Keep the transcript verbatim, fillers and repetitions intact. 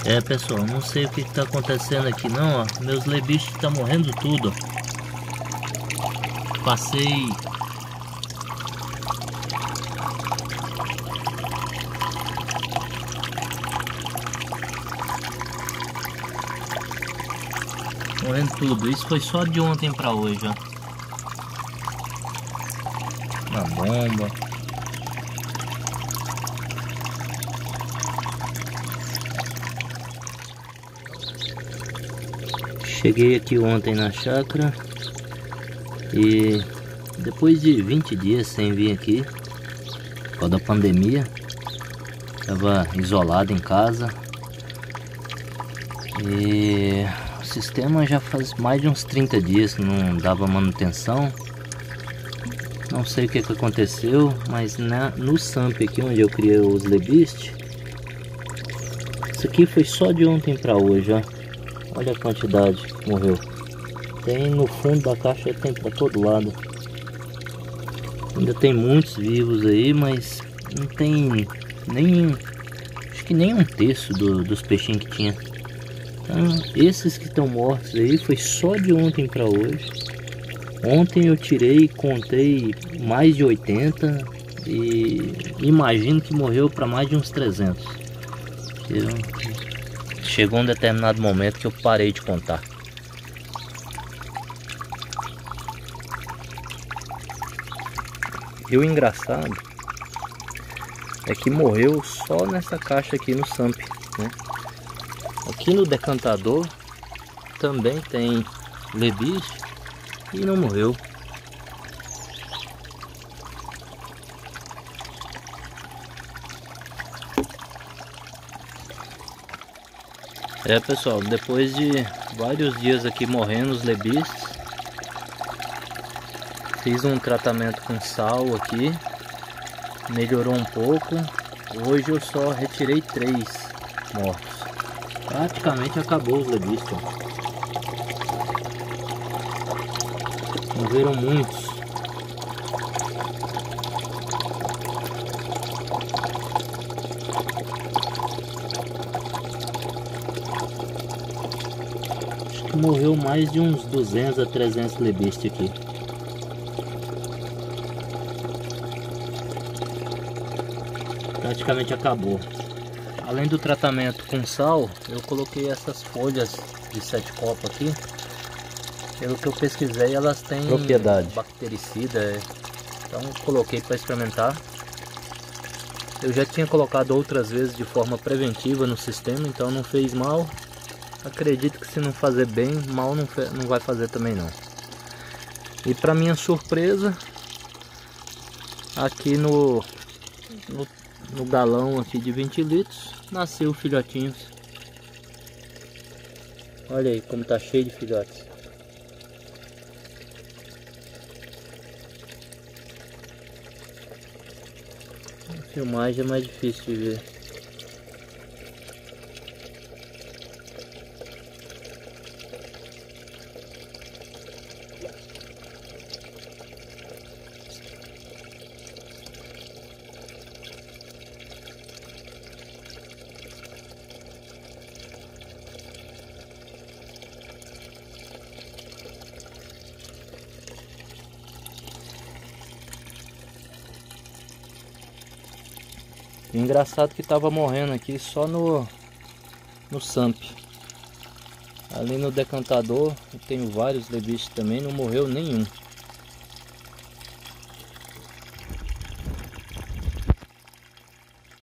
É, pessoal, não sei o que está acontecendo aqui não, ó. Meus lebichos estão morrendo tudo, ó. Passei morrendo tudo. Isso foi só de ontem para hoje, ó. Uma bomba. Cheguei aqui ontem na chácara e depois de vinte dias sem vir aqui, por causa da pandemia, estava isolado em casa e o sistema já faz mais de uns trinta dias que não dava manutenção. Não sei o que, que aconteceu, mas na, no Samp aqui onde eu criei os lebiste, isso aqui foi só de ontem para hoje, ó. Olha a quantidade que morreu. Tem no fundo da caixa, tem para todo lado. Ainda tem muitos vivos aí, mas não tem nem, acho que nem um terço do, dos peixinhos que tinha. Então, esses que estão mortos aí foi só de ontem para hoje. Ontem eu tirei, contei mais de oitenta e imagino que morreu para mais de uns trezentos. Eu, chegou um determinado momento que eu parei de contar. E o engraçado é que morreu só nessa caixa aqui no Samp, né? Aqui no decantador também tem lebiste e não morreu. É, pessoal, depois de vários dias aqui morrendo os lebistes, fiz um tratamento com sal aqui, melhorou um pouco. Hoje eu só retirei três mortos. Praticamente acabou os lebistes. Morreram muitos. Acho que morreu mais de uns duzentos a trezentos lebistes aqui. Praticamente acabou. Além do tratamento com sal, eu coloquei essas folhas de sete copas aqui. Pelo que eu pesquisei, elas têm propriedade bactericida, então coloquei para experimentar. Eu já tinha colocado outras vezes de forma preventiva no sistema, então não fez mal. Acredito que se não fazer bem, mal não, não vai fazer também não. E para minha surpresa, aqui no, no, no galão aqui de vinte litros, nasceu filhotinhos. Olha aí como tá cheio de filhotes. A filmagem é mais difícil de ver. Engraçado que estava morrendo aqui só no, no Samp. Ali no decantador eu tenho vários lebistes também, não morreu nenhum.